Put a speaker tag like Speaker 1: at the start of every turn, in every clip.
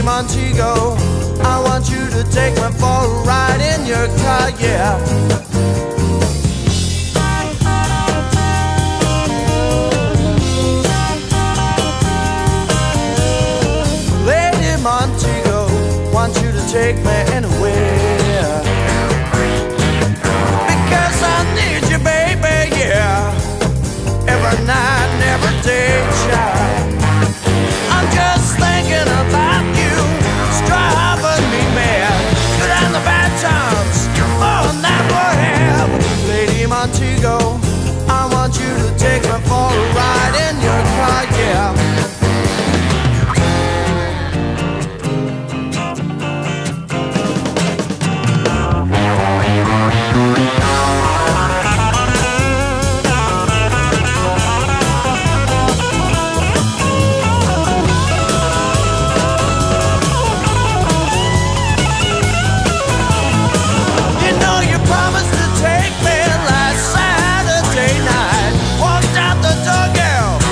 Speaker 1: Montego, I want you to take me for a ride in your car, yeah. Lady Montego, want you to take me anywhere, because I need you, baby, yeah. Every night and every day, child. I'm just thinking about you, it's driving me mad. Good and the bad times, oh, that would have. Lady Montego, I want you to take me for a ride in your car, yeah.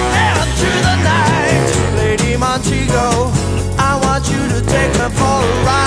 Speaker 1: Montego, I want you to take me for a ride.